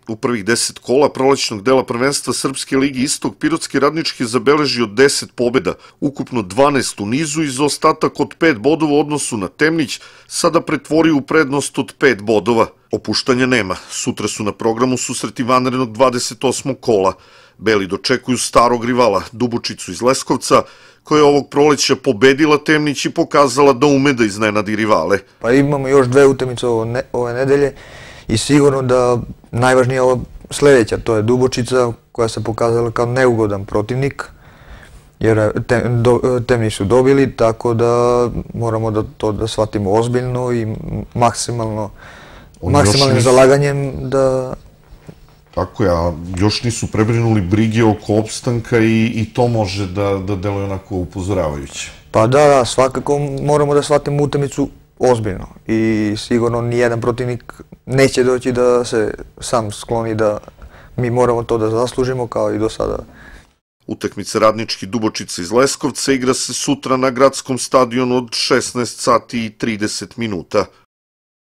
U prvih 10 kola prolećnog dela prvenstva Srpske ligi Istok Pirotski Radnički zabeležio 10 pobjeda, ukupno 12 u nizu i zaostatak od 5 bodova u odnosu na Temnić sada pretvorio u prednost od 5 bodova. Opuštanja nema, sutra su na programu susreti vanrednog 28. kola. Beli dočekuju starog rivala Dubočicu iz Leskovca, koja je ovog proleća pobedila Temnić i pokazala da ume da iznenadi rivale. Pa imamo još 2 utakmice ove nedelje i sigurno da najvažnija je ova sledeća, to je Dubočica koja se pokazala kao neugodan protivnik, jer Temnić su dobili, tako da moramo to da shvatimo ozbiljno i maksimalnim zalaganjem da... Tako je, a još nisu prebrinuli brige oko opstanka i to može da deluje onako upozoravajuće. Pa da, svakako moramo da shvatimo utakmicu ozbiljno i sigurno nijedan protivnik neće doći da se sam skloni da mi moramo to da zaslužimo kao i do sada. Utakmica Radnički Dubočica iz Leskovca igra se sutra na gradskom stadionu od 16 sati i 30 minuta.